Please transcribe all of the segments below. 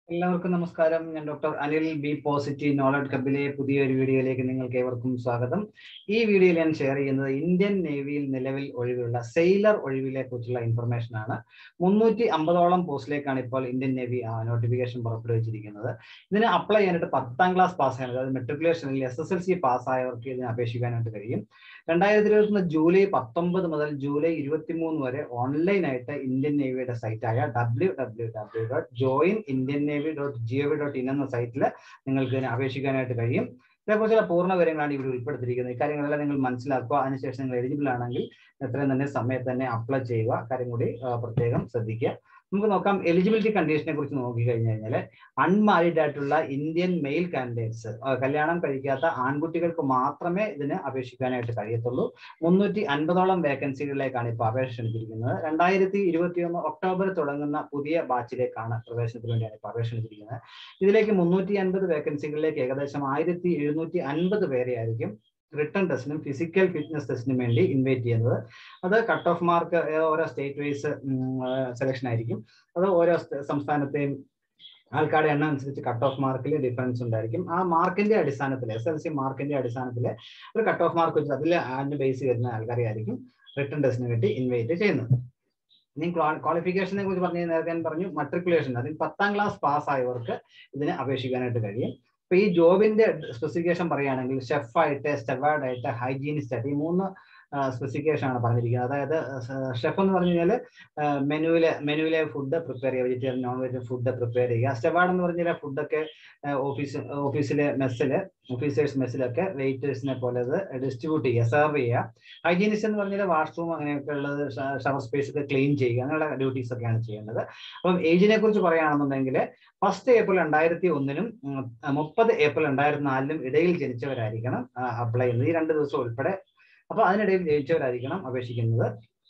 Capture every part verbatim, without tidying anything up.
എല്ലാവർക്കും നമസ്കാരം. ഞാൻ doctor Anil B positive knowledge ഹബിലെ പുതിയൊരു വീഡിയോയിലേക്ക് നിങ്ങൾക്ക് ഏവർക്കും സ്വാഗതം. ഈ വീഡിയോയിൽ ഞാൻ ഷെയർ ചെയ്യുന്നത് ഇന്ത്യൻ നേവിയിൽ നിലവിൽ ഒഴിവുള്ള സെയിലർ ഒഴിവിലെ കുറിച്ചുള്ള ഇൻഫർമേഷൻ ആണ്. മുന്നൂറ്റി അമ്പതോളം പോസ്റ്റിലേക്കാണ് ഇപ്പോൾ ഇന്ത്യൻ നേവി നോട്ടിഫിക്കേഷൻ പുറപ്പെടുവിച്ചിരിക്കുന്നത്. ഇതിന് അപ്ലൈ ചെയ്യാനായിട്ട് പത്താം ക്ലാസ് പാസ്സായ, അതായത് മെട്രിക്കുലേഷനിൽ എസ് എസ് എൽ സി പാസ്സായവർക്ക് ഇതിന് അപേക്ഷിക്കാനായിട്ട് കഴിയും. രണ്ടായിരത്തി ഇരുപത്തി ജൂലൈ പത്തൊമ്പത് മുതൽ ജൂലൈ ഇരുപത്തി മൂന്ന് വരെ ഓൺലൈനായിട്ട് ഇന്ത്യൻ നേവിയുടെ സൈറ്റായ W W W dot join Indian navy dot G O V dot in എന്ന സൈറ്റിൽ നിങ്ങൾക്ക് ഇതിന് അപേക്ഷിക്കാനായിട്ട് കഴിയും. ഇതേക്കുറിച്ചുള്ള പൂർണ്ണ വിവരങ്ങളാണ് ഇവിടെ ഉൾപ്പെടുത്തിയിരിക്കുന്നത്. ഇക്കാര്യങ്ങളെല്ലാം നിങ്ങൾ മനസ്സിലാക്കുക. അതിനുശേഷം നിങ്ങൾ എലിജിബിൾ ആണെങ്കിൽ എത്രയും തന്നെ സമയത്ത് തന്നെ അപ്ലൈ ചെയ്യുക. കാര്യം കൂടി പ്രത്യേകം ശ്രദ്ധിക്കുക. നമുക്ക് നോക്കാം എലിജിബിലിറ്റി കണ്ടീഷനെ കുറിച്ച് നോക്കി കഴിഞ്ഞു കഴിഞ്ഞാൽ അൺമാരീഡ് ആയിട്ടുള്ള ഇന്ത്യൻ മെയിൽ കാൻഡിഡേറ്റ്സ്, കല്യാണം കഴിക്കാത്ത ആൺകുട്ടികൾക്ക് മാത്രമേ ഇതിന് അപേക്ഷിക്കാനായിട്ട് കഴിയത്തുള്ളൂ. മുന്നൂറ്റി അൻപതോളം വേക്കൻസികളിലേക്കാണ് ഇപ്പോൾ അപേക്ഷ ക്ഷണിച്ചിരിക്കുന്നത്. രണ്ടായിരത്തി ഇരുപത്തി ഒന്ന് ഒക്ടോബർ തുടങ്ങുന്ന പുതിയ ബാച്ചിലേക്കാണ് പ്രവേശനത്തിന് വേണ്ടിയാണ് ഇപ്പോൾ അപേക്ഷ ക്ഷണിച്ചിരിക്കുന്നത്. ഇതിലേക്ക് മുന്നൂറ്റി അൻപത് വേക്കൻസികളിലേക്ക് ഏകദേശം ആയിരത്തി എഴുന്നൂറ്റി അൻപത് പേരെ ആയിരിക്കും റിട്ടേൺ ടെസ്റ്റിനും ഫിസിക്കൽ ഫിറ്റ്നസ് ടെസ്റ്റിനും വേണ്ടി ഇൻവൈറ്റ് ചെയ്യുന്നത്. അത് കട്ട് ഓഫ് മാർക്ക് ഓരോ സ്റ്റേറ്റ് വൈസ് സെലക്ഷൻ ആയിരിക്കും. അത് ഓരോ സംസ്ഥാനത്തെയും ആൾക്കാരുടെ എണ്ണം അനുസരിച്ച് കട്ട് ഓഫ് മാർക്കിൽ ഡിഫറൻസ് ഉണ്ടായിരിക്കും. ആ മാർക്കിന്റെ അടിസ്ഥാനത്തിൽ, എസ് എൽ സി മാർക്കിന്റെ അടിസ്ഥാനത്തിൽ ഒരു കട്ട് ഓഫ് മാർക്ക് വെച്ച് അതിൽ അതിന് ബേസ് വരുന്ന ആൾക്കാരെ ആയിരിക്കും റിട്ടേൺ ടെസ്റ്റിന് വേണ്ടി ഇൻവൈറ്റ് ചെയ്യുന്നത്. ഇനി ക്വാളിഫിക്കേഷനെ കുറിച്ച് പറഞ്ഞു, നേരത്തെ ഞാൻ പറഞ്ഞു മെട്രിക്കുലേഷൻ, അതിൽ പത്താം ക്ലാസ് പാസ്സായവർക്ക് ഇതിന് അപേക്ഷിക്കാനായിട്ട് കഴിയും. ഇപ്പൊ ഈ ജോബിന്റെ സ്പെസിഫിക്കേഷൻ പറയുകയാണെങ്കിൽ ഷെഫായിട്ട്, സ്റ്റെവാർഡായിട്ട്, ഹൈജീനിസ്റ്റ് ആയിട്ട്, ഈ മൂന്ന് സ്പെസിഫിക്കേഷൻ ആണ് പറഞ്ഞിരിക്കുന്നത്. അതായത് ഷെഫ് എന്ന് പറഞ്ഞു കഴിഞ്ഞാൽ മെനുവിലെ മെനുവിലെ ഫുഡ് പ്രിപ്പയർ ചെയ്യുക, vegetarian non veg food prepare ചെയ്യുക. സ്റ്റെവാർഡ് എന്ന് പറഞ്ഞാൽ ഫുഡൊക്കെ ഓഫീസ് ഓഫീസിലെ മെസ്സില് ഓഫീസേഴ്സ് മെസ്സിലൊക്കെ വെയിറ്റേഴ്സിനെ പോലെ അത് ഡിസ്ട്രിബ്യൂട്ട് ചെയ്യുക, സെർവ് ചെയ്യുക. ഹൈജീനിസ്റ്റ് എന്ന് പറഞ്ഞാൽ വാഷ്റൂം അങ്ങനെയൊക്കെ ഉള്ളത്, ഷവർ സ്പേസ് ഒക്കെ ക്ലീൻ ചെയ്യുക, അങ്ങനെയുള്ള ഡ്യൂട്ടീസ് ഒക്കെയാണ് ചെയ്യേണ്ടത്. അപ്പം ഏജിനെ കുറിച്ച് പറയുകയാണെന്നുണ്ടെങ്കിൽ ഫസ്റ്റ് ഏപ്രിൽ രണ്ടായിരത്തി ഒന്നിനും മുപ്പത് ഏപ്രിൽ രണ്ടായിരത്തി നാലിനും ഇടയിൽ ജനിച്ചവരായിരിക്കണം അപ്ലൈ ചെയ്യുന്നത്, ഈ രണ്ട് ദിവസം ഉൾപ്പെടെ. അപ്പൊ അതിനിടയിൽ ജയിച്ചവരായിരിക്കണം അപേക്ഷിക്കുന്നത്.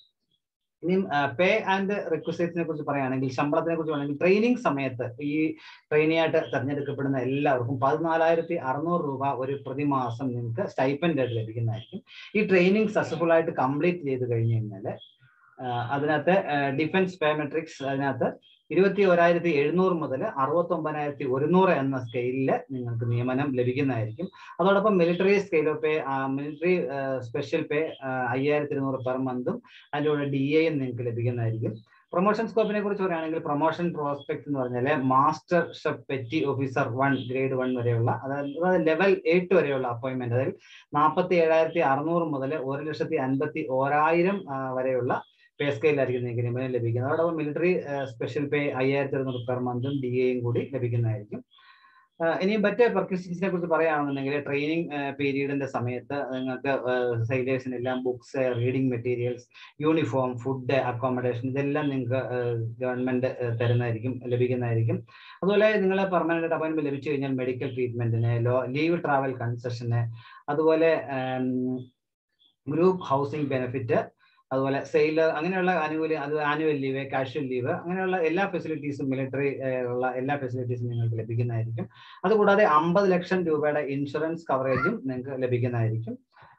ഇനി പേ ആൻഡ് റിക്വസൈറ്റ്സിനെ കുറിച്ച് പറയുകയാണെങ്കിൽ, ശമ്പളത്തിനെ കുറിച്ച് പറയുകയാണെങ്കിൽ ട്രെയിനിങ് സമയത്ത് ഈ ട്രെയിനി ആയിട്ട് തെരഞ്ഞെടുക്കപ്പെടുന്ന എല്ലാവർക്കും പതിനാലായിരത്തി അറുന്നൂറ് രൂപ ഒരു പ്രതിമാസം നിങ്ങൾക്ക് സ്റ്റൈപ്പൻഡ് ആയിട്ട് ലഭിക്കുന്നതായിരിക്കും. ഈ ട്രെയിനിങ് സക്സസ്ഫുൾ ആയിട്ട് കംപ്ലീറ്റ് ചെയ്ത് കഴിഞ്ഞു കഴിഞ്ഞാൽ അതിനകത്ത് ഡിഫൻസ് പാരാമെട്രിക്സ് അതിനകത്ത് ഇരുപത്തി ഒരായിരത്തി എഴുന്നൂറ് മുതൽ അറുപത്തി ഒമ്പതിനായിരത്തി ഒരുന്നൂറ് എന്ന സ്കെയിലിൽ നിങ്ങൾക്ക് നിയമനം ലഭിക്കുന്നതായിരിക്കും. അതോടൊപ്പം military scale of pay, military special pay അയ്യായിരത്തി ഇരുന്നൂറ് പെർ മന്തും അതിൻ്റെ കൂടെ ഡി എയും നിങ്ങൾക്ക് ലഭിക്കുന്നതായിരിക്കും. പ്രൊമോഷൻ സ്കോപ്പിനെ കുറിച്ച് പറയുകയാണെങ്കിൽ പ്രൊമോഷൻ പ്രോസ്പെക്ട് എന്ന് പറഞ്ഞാൽ master chef petty officer one grade one വരെയുള്ള, അതായത് ലെവൽ എയ്റ്റ് വരെയുള്ള അപ്പോയിന്റ്മെന്റ്, അതിൽ നാൽപ്പത്തി ഏഴായിരത്തി അറുന്നൂറ് മുതൽ ഒരു ലക്ഷത്തി അൻപത്തി ഓരായിരം വരെയുള്ള പേ സ്കെയിലായിരിക്കും നിങ്ങൾക്ക് നിയമനം ലഭിക്കുന്നത്. അതോടൊപ്പം മിലിറ്ററി സ്പെഷ്യൽ പേ അയ്യായിരത്തി അറുന്നൂറ് പെർ മന്തും ഡി എയും കൂടി ലഭിക്കുന്നതായിരിക്കും. ഇനി മറ്റ് പെർക്വിസിറ്റിനെ കുറിച്ച് പറയുകയാണെന്നുണ്ടെങ്കിൽ ട്രെയിനിങ് പീരീഡിന്റെ സമയത്ത് നിങ്ങൾക്ക് സൈലേഴ്സിനെല്ലാം books, reading materials, uniform, food, accommodation ഇതെല്ലാം നിങ്ങൾക്ക് ഗവൺമെന്റ് തരുന്നതായിരിക്കും, ലഭിക്കുന്നതായിരിക്കും. അതുപോലെ നിങ്ങൾ പെർമനന്റ് അപ്പോയിന്റ്മെന്റ് ലഭിച്ചു കഴിഞ്ഞാൽ മെഡിക്കൽ ട്രീറ്റ്മെന്റിന്, ലോ ലീവ് ട്രാവൽ കൺസെഷന്, അതുപോലെ ഗ്രൂപ്പ് ഹൗസിംഗ് ബെനിഫിറ്റ്, അതുപോലെ സെയിലർ അങ്ങനെയുള്ള ആനുകൂല്യം, അത് ആനുവൽ ലീവ്, കാഷ്വൽ ലീവ്, അങ്ങനെയുള്ള എല്ലാ ഫെസിലിറ്റീസും, മിലിറ്ററി ഉള്ള എല്ലാ ഫെസിലിറ്റീസും നിങ്ങൾക്ക് ലഭിക്കുന്നതായിരിക്കും. അതുകൂടാതെ അമ്പത് ലക്ഷം രൂപയുടെ ഇൻഷുറൻസ് കവറേജും നിങ്ങൾക്ക് ലഭിക്കുന്നതായിരിക്കും.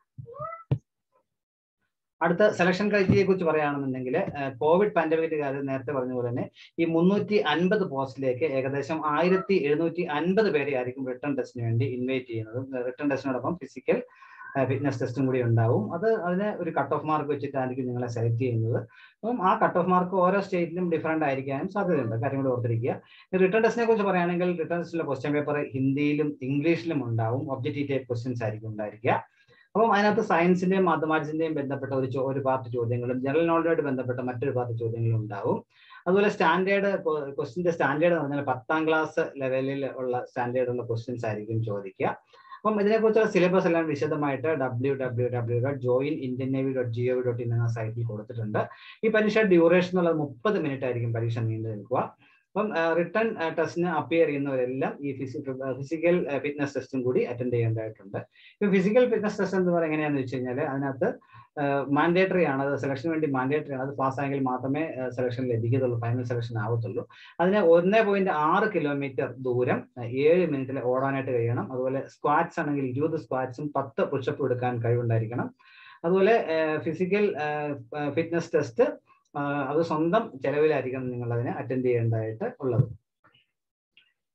അടുത്ത സെലക്ഷൻ ക്രൈറ്റീരിയയെ കുറിച്ച് പറയുകയാണെന്നുണ്ടെങ്കിൽ കോവിഡ് പാൻഡമിക് കാലത്ത് നേരത്തെ പറഞ്ഞ പോലെ തന്നെ ഈ മുന്നൂറ്റി അൻപത് പോസ്റ്റിലേക്ക് ഏകദേശം ആയിരത്തി എഴുന്നൂറ്റി അൻപത് പേരെ ആയിരിക്കും റിട്ടേൺ ടെസ്റ്റിന് വേണ്ടി ഇൻവൈറ്റ് ചെയ്യുന്നത്. റിട്ടേൺ ടെസ്റ്റിനോടൊപ്പം ഫിസിക്കൽ ഫിറ്റ്നസ് ടെസ്റ്റും കൂടി ഉണ്ടാവും. അത് അതിന് ഒരു കട്ട് ഓഫ് മാർക്ക് വെച്ചിട്ടായിരിക്കും നിങ്ങളെ സെലക്ട് ചെയ്യുന്നത്. അപ്പം ആ കട്ട് ഓഫ് മാർക്ക് ഓരോ സ്റ്റേറ്റിലും ഡിഫറൻറ്റ് ആയിരിക്കാനും സാധ്യതയുണ്ട്, കാര്യം കൂടി ഓർത്തിരിക്കുക. റിട്ടേൺ ടെസ്റ്റിനെ കുറിച്ച് പറയുകയാണെങ്കിൽ റിട്ടേൺ ടെസ്റ്റിലെ ക്വസ്റ്റ്യൻ പേപ്പർ ഹിന്ദിയിലും ഇംഗ്ലീഷിലും ഉണ്ടാവും. ഒബ്ജക്റ്റീവ് ടൈപ്പ് ക്വസ്റ്റ്യൻസ് ആയിരിക്കും ഉണ്ടായിരിക്കുക. അപ്പം അതിനകത്ത് സയൻസിന്റെയും മാത്തമാറ്റിക്സിന്റെയും ബന്ധപ്പെട്ട ഒരു ഒരു പാർട്ട് ചോദ്യങ്ങളും ജനറൽ നോളജുമായിട്ട് ബന്ധപ്പെട്ട മറ്റൊരു പാർട്ട് ചോദ്യങ്ങളും ഉണ്ടാവും. അതുപോലെ സ്റ്റാൻഡേർഡ് ക്വസ്റ്റിന്റെ സ്റ്റാൻഡേർഡ് എന്ന് പറഞ്ഞാൽ പത്താം ക്ലാസ് ലെവലിൽ ഉള്ള സ്റ്റാൻഡേർഡ് ഉള്ള ക്വസ്റ്റ്യൻസ് ആയിരിക്കും ചോദിക്കുക. അപ്പം ഇതിനെക്കുറിച്ചുള്ള സിലബസ് എല്ലാം വിശദമായിട്ട് W W W dot join Indian navy dot G O V dot in എന്ന സൈറ്റിൽ കൊടുത്തിട്ടുണ്ട്. ഈ പരീക്ഷ ഡ്യൂറേഷൻ എന്നുള്ളത് മുപ്പത് മിനിറ്റ് ആയിരിക്കും പരീക്ഷ നീണ്ടു നിൽക്കുക. അപ്പം റിട്ടേൺ ടെസ്റ്റിന് അപ്പിയർ ചെയ്യുന്നവരെല്ലാം ഈ ഫിസിക്കൽ ഫിറ്റ്നസ് ടെസ്റ്റും കൂടി അറ്റൻഡ് ചെയ്യേണ്ടതായിട്ടുണ്ട്. ഇപ്പം ഫിസിക്കൽ ഫിറ്റ്നസ് ടെസ്റ്റ് എന്ന് പറയുന്നത് എങ്ങനെയാണെന്ന് വെച്ച് കഴിഞ്ഞാൽ അതിനകത്ത് മാൻഡേറ്ററി ആണ്, അത് സെലക്ഷന് വേണ്ടി മാൻഡേറ്ററി ആണ്. അത് പാസ്സായെങ്കിൽ മാത്രമേ സെലക്ഷൻ ലഭിക്കത്തുള്ളൂ, ഫൈനൽ സെലക്ഷൻ ആവത്തുള്ളൂ. അതിന് ഒന്ന് പോയിന്റ് ആറ് കിലോമീറ്റർ ദൂരം ഏഴ് മിനിറ്റിൽ ഓടാനായിട്ട് കഴിയണം. അതുപോലെ സ്ക്വാറ്റ്സ് ആണെങ്കിൽ ഇരുപത് സ്ക്വാറ്റ്സും പത്ത് പുഷപ്പ് എടുക്കാൻ കഴിവുണ്ടായിരിക്കണം. അതുപോലെ ഫിസിക്കൽ ഫിറ്റ്നസ് ടെസ്റ്റ് അത് സ്വന്തം ചെലവിലായിരിക്കണം നിങ്ങൾ അതിനെ അറ്റൻഡ് ചെയ്യേണ്ടതായിട്ട് ഉള്ളത്.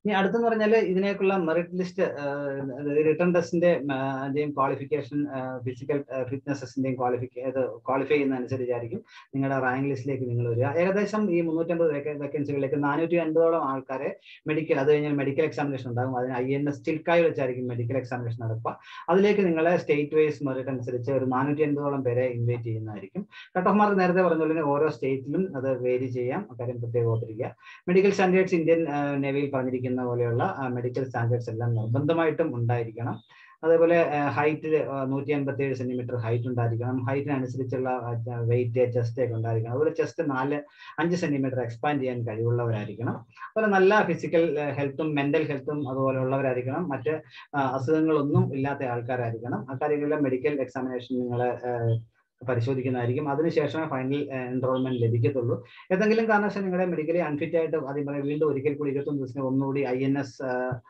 ഇനി അടുത്തെന്ന് പറഞ്ഞാൽ ഇതിനേക്കുള്ള മെറിറ്റ് ലിസ്റ്റ് റിട്ടേൺ ടെസ്റ്റിന്റെ ക്വാളിഫിക്കേഷൻ ഫിസിക്കൽ ഫിറ്റ്നസിന്റെയും ക്വാളിഫിക്ക ക്വാളിഫൈ ചെയ്യുന്നതനുസരിച്ചായിരിക്കും നിങ്ങളുടെ റാങ്ക് ലിസ്റ്റിലേക്ക് നിങ്ങൾ വരിക. ഏകദേശം ഈ മുന്നൂറ്റമ്പത് വേക്കൻസികളിലേക്ക് നാനൂറ്റി അൻപതോളം ആൾക്കാരെ മെഡിക്കൽ, അത് കഴിഞ്ഞാൽ മെഡിക്കൽ എക്സാമിനേഷൻ ഉണ്ടാകും. അതിന് ഐ എൻ എസ് സ്റ്റിൽക്കായി വെച്ചായിരിക്കും മെഡിക്കൽ എക്സാമിനേഷൻ നടക്കുക. അതിലേക്ക് നിങ്ങളെ സ്റ്റേറ്റ് വൈസ് മെറിറ്റ് അനുസരിച്ച് ഒരു നാനൂറ്റി അൻപതോളം പേരെ ഇൻവൈറ്റ് ചെയ്യുന്നതായിരിക്കും. കട്ട് ഓഫ് മാർക്ക് നേരത്തെ പറഞ്ഞ ഓരോ സ്റ്റേറ്റിലും അത് വേരി ചെയ്യാം, അക്കാര്യം പ്രത്യേകം ഓർത്തിരിക്കുക. മെഡിക്കൽ സ്റ്റാൻഡേർഡ്സ് ഇന്ത്യൻ നേവിയിൽ പറഞ്ഞിരിക്കുന്ന പോലെയുള്ള മെഡിക്കൽ സ്റ്റാൻഡേർഡ്സ് എല്ലാം നിർബന്ധമായിട്ടും ഉണ്ടായിരിക്കണം. അതേപോലെ ഹൈറ്റ് നൂറ്റി അൻപത്തി ഏഴ് സെന്റിമീറ്റർ ഹൈറ്റ് ഉണ്ടായിരിക്കണം. ഹൈറ്റിനനുസരിച്ചുള്ള വെയിറ്റ് ചെസ്റ്റ് ഒക്കെ ഉണ്ടായിരിക്കണം. അതുപോലെ ചെസ്റ്റ് നാല് അഞ്ച് സെന്റിമീറ്റർ എക്സ്പാൻഡ് ചെയ്യാൻ കഴിവുള്ളവരായിരിക്കണം. അതുപോലെ നല്ല ഫിസിക്കൽ ഹെൽത്തും മെന്റൽ ഹെൽത്തും അതുപോലെ ഉള്ളവരായിരിക്കണം. മറ്റ് അസുഖങ്ങളൊന്നും ഇല്ലാത്ത ആൾക്കാരായിരിക്കണം. അക്കാര്യങ്ങളിലെ മെഡിക്കൽ എക്സാമിനേഷൻ നിങ്ങളെ പരിശോധിക്കുന്നതായിരിക്കും. അതിനുശേഷമേ ഫൈനൽ എൻറോൾമെന്റ് ലഭിക്കത്തുള്ളൂ. ഏതെങ്കിലും കാരണവശാൽ നിങ്ങളുടെ മെഡിക്കലി അൺഫിറ്റ് ആയിട്ട് ആദ്യം പറയാം, വീണ്ടും ഒരിക്കൽ കൂടി ഇരുപത്തൊന്ന് ദിവസത്തിന് ഒന്നുകൂടി ഐ എൻ എസ്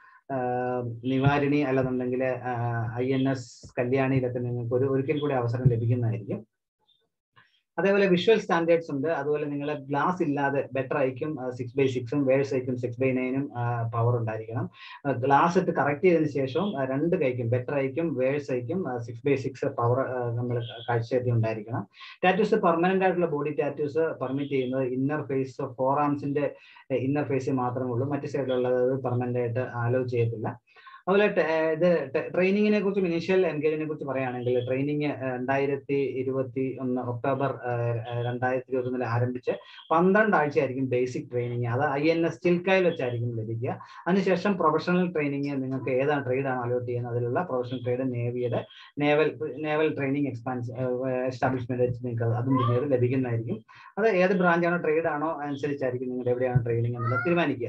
നിവാരിണി അല്ലെന്നുണ്ടെങ്കിൽ ഐ എൻ എസ് കല്യാണിയിലൊക്കെ നിങ്ങൾക്ക് ഒരു ഒരിക്കൽ കൂടി അവസരം ലഭിക്കുന്നതായിരിക്കും. അതേപോലെ വിഷ്വൽ സ്റ്റാൻഡേർഡ്സ് ഉണ്ട്. അതുപോലെ നിങ്ങൾ ഗ്ലാസ് ഇല്ലാതെ ബെറ്റർ ഐക്കും സിക്സ് ബൈ സിക്സും വേഴ്സ് ഐക്കും സിക്സ് ബൈ നയനും പവർ ഉണ്ടായിരിക്കണം. ഗ്ലാസ് ഇട്ട് കറക്റ്റ് ചെയ്തതിനു ശേഷവും രണ്ട് കൈക്കും ബെറ്റർ ഐക്കും വേഴ്സ് ഐക്കും സിക്സ് ബൈ സിക്സ് പവർ നമ്മൾ കാഴ്ചയെത്തി ഉണ്ടായിരിക്കണം. ടാറ്റൂസ് പെർമനന്റ് ആയിട്ടുള്ള ബോഡി ടാറ്റൂസ് പെർമിറ്റ് ചെയ്യുന്നത് ഇന്നർ ഫേസ് ഫോർ ആംസിന്റെ ഇന്നർ ഫേസിൽ മാത്രമേ ഉള്ളൂ. മറ്റു സൈഡിലുള്ളത് പെർമനന്റ് ആയിട്ട് അലോ ചെയ്യത്തില്ല. അതുപോലെ ഇത് ട്രെയിനിങ്ങിനെ കുറിച്ചും ഇനീഷ്യൽ എൻഗേജിനെ കുറിച്ച് പറയുകയാണെങ്കിൽ ട്രെയിനിങ് രണ്ടായിരത്തി ഇരുപത്തി ഒന്ന് ഒക്ടോബർ രണ്ടായിരത്തി ഇരുപത്തി ഒന്നിൽ ആരംഭിച്ച് പന്ത്രണ്ട് ആഴ്ചയായിരിക്കും ബേസിക് ട്രെയിനിങ്. അത് ഐ എൻ എസ് സ്റ്റിൽക്കായിൽ വെച്ചായിരിക്കും ലഭിക്കുക. അതിനുശേഷം പ്രൊഫഷണൽ ട്രെയിനിങ് നിങ്ങൾക്ക് ഏതാണ് ട്രേഡാണ് അലോട്ട് ചെയ്യുന്നത് അതിലുള്ള പ്രൊഫഷണൽ ട്രേഡ് നേവിയുടെ നേവൽ നേവൽ ട്രെയിനിങ് എക്സ്പാൻസ് എസ്റ്റാബ്ലിഷ്മെന്റ് വെച്ച് നിങ്ങൾക്ക് അതും പിന്നീട് ലഭിക്കുന്നതായിരിക്കും. അത് ഏത് ബ്രാഞ്ചാണോ ട്രേഡ് ആണോ അനുസരിച്ചായിരിക്കും നിങ്ങൾ എവിടെയാണ് ട്രെയിനിങ് എന്നുള്ളത് തീരുമാനിക്കുക.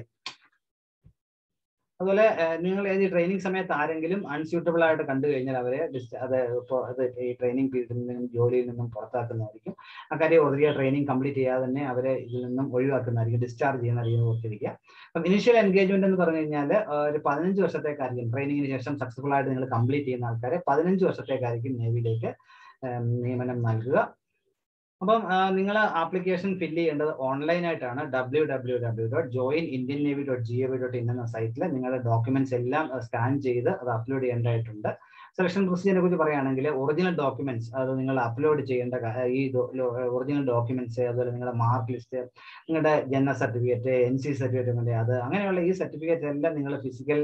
അതുപോലെ നിങ്ങൾ ഏത് ട്രെയിനിങ് സമയത്ത് ആരെങ്കിലും അൺസ്യൂട്ടബിൾ ആയിട്ട് കണ്ടു കഴിഞ്ഞാൽ അവരെ അത് ഇപ്പോൾ അത് ഈ ട്രെയിനിങ് പീരീഡിൽ നിന്നും ജോലിയിൽ നിന്നും പുറത്താക്കുന്നതായിരിക്കും. അക്കാര്യം ഓൾറെഡി ട്രെയിനിങ് കംപ്ലീറ്റ് ചെയ്യാതെ തന്നെ അവരെ ഇതിൽ നിന്നും ഒഴിവാക്കുന്നതായിരിക്കും, ഡിസ്ചാർജ് ചെയ്യുന്നതായിരിക്കും ഓർത്തിരിക്കുക. അപ്പം ഇനീഷ്യൽ എൻഗേജ്മെന്റ് എന്ന് പറഞ്ഞു കഴിഞ്ഞാൽ ഒരു പതിനഞ്ച് വർഷത്തേക്കായിരിക്കും ട്രെയിനിങ്ങിന് ശേഷം സക്സസ്ഫുൾ ആയിട്ട് നിങ്ങൾ കംപ്ലീറ്റ് ചെയ്യുന്ന ആൾക്കാരെ പതിനഞ്ച് വർഷത്തേക്കായിരിക്കും നേവിയിലേക്ക് നിയമനം നൽകുക. അപ്പം നിങ്ങൾ ആപ്ലിക്കേഷൻ ഫില്ല് ചെയ്യേണ്ടത് ഓൺലൈനായിട്ടാണ്. W W W dot join Indian navy dot G O V dot in എന്ന സൈറ്റിൽ നിങ്ങളുടെ ഡോക്യുമെന്റ്സ് എല്ലാം സ്കാൻ ചെയ്ത് അത് അപ്ലോഡ് ചെയ്യേണ്ടതായിട്ടുണ്ട്. സെലക്ഷൻ പ്രൊസീജിയറിനെ കുറിച്ച് പറയുകയാണെങ്കിൽ ഒറിജിനൽ ഡോക്യുമെന്റ്സ് അത് നിങ്ങൾ അപ്ലോഡ് ചെയ്യേണ്ട ഈ ഒറിജിനൽ ഡോക്യുമെന്റ്സ്, അതുപോലെ നിങ്ങളുടെ മാർക്ക് ലിസ്റ്റ്, നിങ്ങളുടെ ജനന സർട്ടിഫിക്കറ്റ്, എൻ സി സർട്ടിഫിക്കറ്റ്, അത് അങ്ങനെയുള്ള ഈ സർട്ടിഫിക്കറ്റ് എല്ലാം നിങ്ങൾ ഫിസിക്കൽ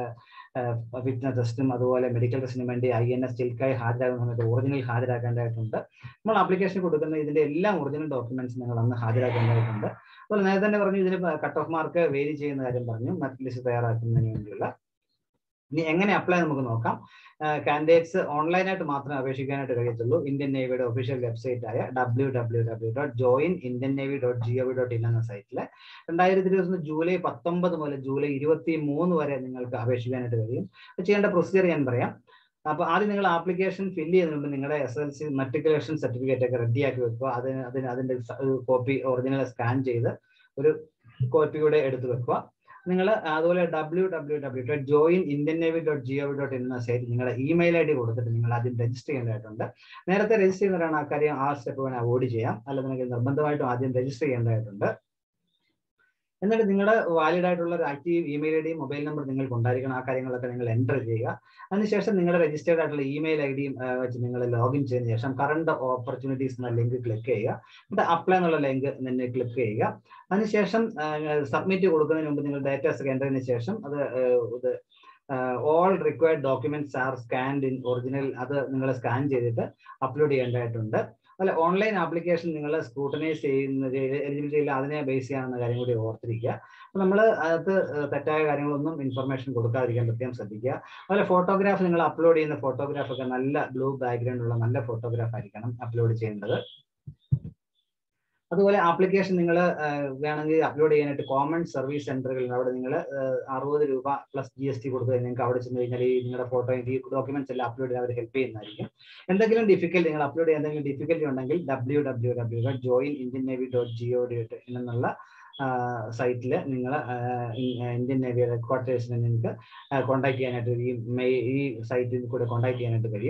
ഫിറ്റ്നസ് ടെസ്റ്റും അതുപോലെ മെഡിക്കൽ ടെസ്റ്റിനും വേണ്ടി ഐ എൻ എസ് സ്റ്റിൽക്കായി ഹാജരാകുന്ന സമയത്ത് ഒറിജിനൽ ഹാജരാക്കേണ്ടതായിട്ടുണ്ട്. നമ്മൾ ആപ്ലിക്കേഷൻ കൊടുക്കുന്ന ഇതിന്റെ എല്ലാം ഒറിജിനൽ ഡോക്യുമെന്റ്സ് നിങ്ങൾ അന്ന് ഹാജരാക്കേണ്ടതായിട്ടുണ്ട്. അതുപോലെ നേരത്തെ തന്നെ പറഞ്ഞു ഇതിന് കട്ട് ഓഫ് മാർക്ക് വേരി ചെയ്യുന്ന കാര്യം പറഞ്ഞു, മെറിറ്റ് ലിസ്റ്റ് തയ്യാറാക്കുന്നതിന് വേണ്ടിയുള്ള. ഇനി എങ്ങനെ അപ്ലൈ നമുക്ക് നോക്കാം. കാൻഡിഡേറ്റ്സ് ഓൺലൈനായിട്ട് മാത്രമേ അപേക്ഷിക്കാനായിട്ട് കഴിയത്തുള്ളൂ. ഇന്ത്യൻ നേവിയുടെ ഒഫീഷ്യൽ വെബ്സൈറ്റ് ആയ W W W dot join Indian navy dot G O V dot in എന്ന സൈറ്റിൽ രണ്ടായിരത്തി ഇരുപത്തി ജൂലൈ പത്തൊമ്പത് മുതൽ ജൂലൈ ഇരുപത്തി മൂന്ന് വരെ നിങ്ങൾക്ക് അപേക്ഷിക്കാനായിട്ട് കഴിയും. ചെയ്യേണ്ട പ്രൊസീജിയർ ഞാൻ പറയാം. അപ്പൊ ആദ്യം നിങ്ങൾ ആപ്ലിക്കേഷൻ ഫില്ല് ചെയ്യുന്നതിന് മുമ്പ് നിങ്ങളുടെ S L C matriculation certificate ഒക്കെ റെഡിയാക്കി വെക്കുക. അതിന് അതിന് അതിന്റെ കോപ്പി ഒറിജിനൽ സ്കാൻ ചെയ്ത് ഒരു കോപ്പി കൂടെ എടുത്ത് വെക്കുക. നിങ്ങൾ അതുപോലെ W W W dot join Indian navy dot G O V dot in എന്ന സൈറ്റ് നിങ്ങളുടെ ഇമെയിൽ ഐ ഡി കൊടുത്തിട്ട് നിങ്ങൾ ആദ്യം രജിസ്റ്റർ ചെയ്യേണ്ടതായിട്ടുണ്ട്. നേരത്തെ രജിസ്റ്റർ ചെയ്യുന്നവരാണ് ആ കാര്യം ആ സ്റ്റെപ്പ് വേണേൽ അവോയ്ഡ് ചെയ്യാം, അല്ലെങ്കിൽ നിർബന്ധമായിട്ടും ആദ്യം രജിസ്റ്റർ ചെയ്യേണ്ടതായിട്ടുണ്ട്. എന്നിട്ട് നിങ്ങളുടെ വാലിഡ് ആയിട്ടുള്ള ഒരു active email I D mobile number നിങ്ങൾക്ക് ഉണ്ടായിരിക്കണം. ആ കാര്യങ്ങളൊക്കെ നിങ്ങൾ എൻ്റർ ചെയ്യുക. അതിനുശേഷം നിങ്ങളുടെ രജിസ്റ്റേർഡ് ആയിട്ടുള്ള ഇമെയിൽ ഐ ഡിയും വെച്ച് നിങ്ങൾ ലോഗിൻ ചെയ്തതിനു ശേഷം കറണ്ട് ഓപ്പർച്യൂണിറ്റീസ് എന്ന ലിങ്ക് ക്ലിക്ക് ചെയ്യുക. എന്നിട്ട് അപ്ലൈ എന്നുള്ള ലിങ്ക് തന്നെ ക്ലിക്ക് ചെയ്യുക. അതിനുശേഷം സബ്മിറ്റ് കൊടുക്കുന്നതിന് മുമ്പ് നിങ്ങൾ ഡാറ്റാസ് ഒക്കെ എൻ്റർ ചെയ്തതിനു ശേഷം അത് ഇത് all required documents are scanned in original അത് നിങ്ങൾ സ്കാൻ ചെയ്തിട്ട് അപ്ലോഡ് ചെയ്യേണ്ടതായിട്ടുണ്ട്. അല്ല ഓൺലൈൻ ആപ്ലിക്കേഷൻ നിങ്ങൾ സ്ക്രൂട്ടനൈസ് ചെയ്യുന്ന എലിജിബിലിറ്റി ഇല്ല, അതിനെ ബേസ് ചെയ്യാവുന്ന കാര്യം കൂടി ഓർത്തിരിക്കുക. അപ്പോൾ നമ്മൾ അത് തെറ്റായ കാര്യങ്ങളൊന്നും ഇൻഫർമേഷൻ കൊടുക്കാതിരിക്കാൻ പ്രത്യേകം ശ്രദ്ധിക്കുക. അതുപോലെ ഫോട്ടോഗ്രാഫ് നിങ്ങൾ അപ്ലോഡ് ചെയ്യുന്ന ഫോട്ടോഗ്രാഫ് ഒക്കെ നല്ല ബ്ലൂ ബാക്ക്ഗ്രൗണ്ട് ഉള്ള നല്ല ഫോട്ടോഗ്രാഫ് ആയിരിക്കണം അപ്ലോഡ് ചെയ്യേണ്ടത്. അതുപോലെ ആപ്ലിക്കേഷൻ നിങ്ങൾ വേണമെങ്കിൽ അപ്ലോഡ് ചെയ്യാനായിട്ട് കോമൺ സർവീസ് സെന്ററുകളിൽ അവിടെ നിങ്ങൾ അറുപത് രൂപ പ്ലസ് ജി എസ് ടി കൊടുത്തു കഴിഞ്ഞാൽ നിങ്ങൾക്ക് അവിടെ ചെന്ന് കഴിഞ്ഞാൽ ഈ നിങ്ങളുടെ ഫോട്ടോ ഈ ഡോക്യുമെന്റ്സ് എല്ലാം അപ്ലോഡ് ചെയ്യാൻ അവർ ഹെൽപ്പ് ചെയ്യുന്നതായിരിക്കും. എന്തെങ്കിലും ഡിഫിക്കൽട്ടി നിങ്ങൾ അപ്ലോഡ് ചെയ്യാൻ എന്തെങ്കിലും ഡിഫിക്കൽട്ടി ഉണ്ടെങ്കിൽ W W W dot join Indian navy dot G O D dot in എന്നുള്ള സൈറ്റിൽ നിങ്ങൾ ഇന്ത്യൻ നേവി ഹെഡ് ക്വാർട്ടേഴ്സിനെ നിങ്ങൾക്ക് കോൺടാക്ട് ചെയ്യാനായിട്ട് ഈ ഈ സൈറ്റിൽ കൂടെ കോൺടാക്ട് ചെയ്യാനായിട്ട് കഴിയും.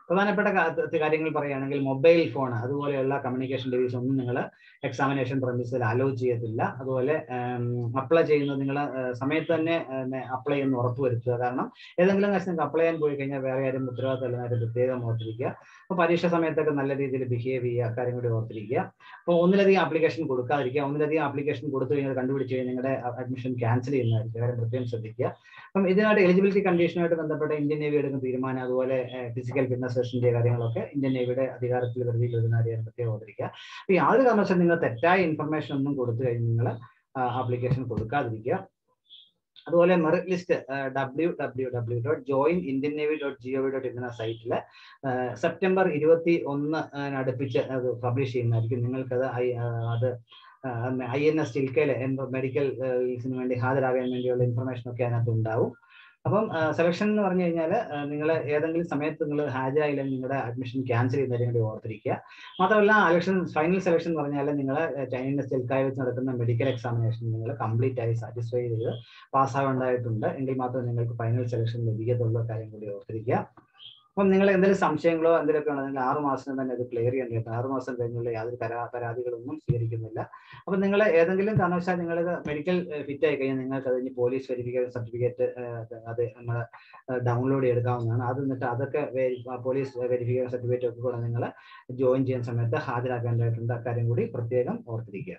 പ്രധാനപ്പെട്ട കാര്യങ്ങൾ പറയുകയാണെങ്കിൽ മൊബൈൽ ഫോൺ അതുപോലെയുള്ള കമ്മ്യൂണിക്കേഷൻ ഡിവൈസ് ഒന്നും നിങ്ങൾ എക്സാമിനേഷൻ പ്രമിസിൽ അലോ ചെയ്യത്തില്ല. അതുപോലെ അപ്ലൈ ചെയ്യുന്നത് നിങ്ങൾ സമയത്ത് തന്നെ അപ്ലൈ ചെയ്യുന്ന ഉറപ്പ് വരുത്തുക. കാരണം ഏതെങ്കിലും കാര്യം നിങ്ങൾക്ക് അപ്ലൈ ചെയ്യാൻ പോയി കഴിഞ്ഞാൽ വേറെ ആരും ഉത്തരവാദിത്തം കാര്യം പ്രത്യേകം ഓർത്തിരിക്കുക. അപ്പോൾ പരീക്ഷ സമയത്തൊക്കെ നല്ല രീതിയിൽ ബിഹേവ് ചെയ്യുക, കാര്യം കൂടി ഓർത്തിരിക്കുക. അപ്പോൾ ഒന്നിലധികം ആപ്ലിക്കേഷൻ കൊടുക്കാതിരിക്കുക. ഒന്നിലധികം ആപ്ലിക്കേഷൻ കൊടുത്തു കഴിഞ്ഞാൽ കണ്ടുപിടിച്ച് കഴിഞ്ഞാൽ നിങ്ങളുടെ അഡ്മിഷൻ ക്യാൻസൽ ചെയ്യുന്നതായിരിക്കും, കാര്യം പ്രത്യേകം ശ്രദ്ധിക്കുക. അപ്പം ഇതിനായിട്ട് എലിജിബിലിറ്റി കണ്ടീഷനുമായിട്ട് ബന്ധപ്പെട്ട ഇന്ത്യൻ നേവി എടുക്കുന്ന തീരുമാനം, അതുപോലെ ഫിസിക്കൽ ഫിറ്റ്നസ് ടെസ്റ്റിന്റെ കാര്യങ്ങളൊക്കെ ഇന്ത്യൻ നേവിയുടെ അധികാരത്തിൽ പരിധിയിൽ വരുന്ന കാര്യം പ്രത്യേകം ഓർത്തിരിക്കുക. അപ്പോൾ യാതൊരു കാരണവശാലും നിങ്ങൾ തെറ്റായ ഇൻഫർമേഷൻ ഒന്നും കൊടുത്തു കഴിഞ്ഞ് നിങ്ങൾ ആപ്ലിക്കേഷൻ കൊടുക്കാതിരിക്കുക. അതുപോലെ merit list W W W dot join Indian navy dot G O V dot in എന്ന സൈറ്റിൽ സെപ്റ്റംബർ ഇരുപത്തി ഒന്ന് അടുപ്പിച്ച് അത് പബ്ലിഷ് ചെയ്യുന്നതായിരിക്കും. നിങ്ങൾക്കത് അത് ഐ എൻ എസ് ടിൽക്കയിൽ മെഡിക്കൽ ലീവ്സിന് വേണ്ടി ഹാജരാകാൻ വേണ്ടിയുള്ള ഇൻഫർമേഷൻ ഒക്കെ അതിനകത്ത് ഉണ്ടാവും. അപ്പം സെലക്ഷൻ എന്ന് പറഞ്ഞു കഴിഞ്ഞാൽ നിങ്ങൾ ഏതെങ്കിലും സമയത്ത് നിങ്ങൾ ഹാജരായില്ലെങ്കിൽ നിങ്ങളുടെ അഡ്മിഷൻ ക്യാൻസൽ ചെയ്യുന്നതിന് വേണ്ടി ഓർത്തിരിക്കുക. മാത്രമല്ല സെലക്ഷൻ ഫൈനൽ സെലക്ഷൻ എന്ന് പറഞ്ഞാൽ നിങ്ങൾ ചൈനീസ് ടെൽക്കായി വെച്ച് നടക്കുന്ന മെഡിക്കൽ എക്സാമിനേഷൻ നിങ്ങൾ കംപ്ലീറ്റ് ആയി സാറ്റിസ്ഫൈ ചെയ്ത് പാസ്സാവേണ്ടതായിട്ടുണ്ട്. എങ്കിൽ മാത്രമേ നിങ്ങൾക്ക് ഫൈനൽ സെലക്ഷൻ ലഭിക്കത്തുള്ള കാര്യം കൂടി ഓർത്തിരിക്കുക. അപ്പം നിങ്ങൾ എന്തെങ്കിലും സംശയങ്ങളോ എന്തെങ്കിലുമൊക്കെ ഉണ്ടെങ്കിൽ ആറ് മാസം തന്നെ അത് ക്ലിയർ ചെയ്യേണ്ടത്. ആറ് മാസം കഴിഞ്ഞുള്ള യാതൊരു പരാ പരാതികളൊന്നും സ്വീകരിക്കുന്നില്ല. അപ്പം നിങ്ങൾ ഏതെങ്കിലും കാരണവശാൽ നിങ്ങൾ മെഡിക്കൽ ഫിറ്റ് ആയി കഴിഞ്ഞാൽ നിങ്ങൾക്ക് അതിന് പോലീസ് വെരിഫിക്കേഷൻ സർട്ടിഫിക്കറ്റ് അത് നമ്മൾ ഡൗൺലോഡ് ചെയ്തെടുക്കാവുന്നതാണ്. അത് എന്നിട്ട് അതൊക്കെ പോലീസ് വെരിഫിക്കേഷൻ സർട്ടിഫിക്കറ്റ് ഒക്കെ കൂടെ നിങ്ങൾ ജോയിൻ ചെയ്യുന്ന സമയത്ത് ഹാജരാക്കേണ്ടതായിട്ടുണ്ട്. അക്കാര്യം കൂടി പ്രത്യേകം ഓർത്തിരിക്കുക.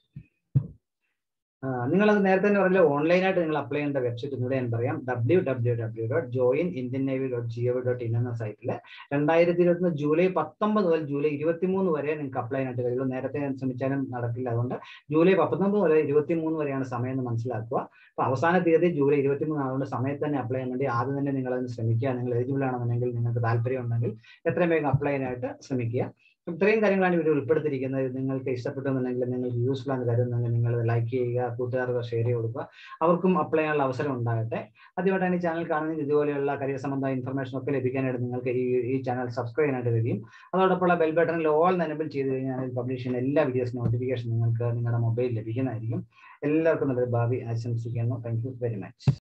നിങ്ങളത് നേരത്തെ തന്നെ പറഞ്ഞാൽ ഓൺലൈനായിട്ട് നിങ്ങൾ അപ്ലൈ ചെയ്യേണ്ട വെബ്സൈറ്റ് കൂടെ ഞാൻ പറയാം. W W W dot join Indian navy dot G O V dot in എന്ന സൈറ്റിൽ രണ്ടായിരത്തി ഇരുപത്തി ജൂലൈ പത്തൊമ്പത് മുതൽ ജൂലൈ ഇരുപത്തി മൂന്ന് വരെ നിങ്ങൾക്ക് അപ്ലൈ ചെയ്യാനായിട്ട് കഴിയുള്ളൂ. നേരത്തെ ഞാൻ ശ്രമിച്ചാലും നടക്കില്ല. അതുകൊണ്ട് ജൂലൈ പത്തൊമ്പത് മുതൽ ഇരുപത്തി മൂന്ന് വരെയാണ് സമയം എന്ന് മനസ്സിലാക്കുക. അപ്പോൾ അവസാന തീയതി ജൂലൈ ഇരുപത്തി മൂന്ന് ആയതുകൊണ്ട് സമയത്ത് തന്നെ അപ്ലൈ ചെയ്യാൻ വേണ്ടി ആദ്യം തന്നെ നിങ്ങൾ അതിന് ശ്രമിക്കുക. നിങ്ങൾ എലിജിബിൾ ആണെന്നുണ്ടെങ്കിൽ നിങ്ങൾക്ക് താല്പര്യം ഉണ്ടെങ്കിൽ എത്രയും വേഗം അപ്ലൈ ചെയ്യാനായിട്ട് ശ്രമിക്കുക. ഇത്രയും കാര്യങ്ങളാണ് ഇവിടെ ഉൾപ്പെടുത്തിയിരിക്കുന്നത്. നിങ്ങൾക്ക് ഇഷ്ടപ്പെട്ടെന്നുണ്ടെങ്കിൽ നിങ്ങൾക്ക് യൂസ്ഫുൾ ആണെന്ന് കരുതുന്നെങ്കിൽ നിങ്ങൾ ലൈക്ക് ചെയ്യുക, കൂട്ടുകാർക്ക് ഷെയർ ചെയ്ത് കൊടുക്കുക. അവർക്കും അപ്ലൈ ചെയ്യാനുള്ള അവസരം ഉണ്ടാകട്ടെ. ആദ്യമായിട്ടാണ് ഈ ചാനൽ കാണുന്നത് ഇതുപോലെയുള്ള കരിയർ സംബന്ധമായ ഇൻഫർമേഷൻ ഒക്കെ ലഭിക്കാനായിട്ട് നിങ്ങൾക്ക് ഈ ഈ ചാനൽ സബ്സ്ക്രൈബ് ചെയ്യാനായിട്ട് കഴിയും. അതോടൊപ്പമുള്ള ബെൽ ബട്ടണിൽ ഓൾ എനേബിൾ ചെയ്ത് കഴിഞ്ഞാൽ പബ്ലിഷ് ചെയ്യുന്ന എല്ലാ വീഡിയോസ് നോട്ടിഫിക്കേഷൻ നിങ്ങൾക്ക് നിങ്ങളുടെ മൊബൈലിൽ ലഭിക്കുന്നതായിരിക്കും. എല്ലാവർക്കും നല്ലൊരു ഭാവി ആശംസിക്കുന്നു. Thank you very much.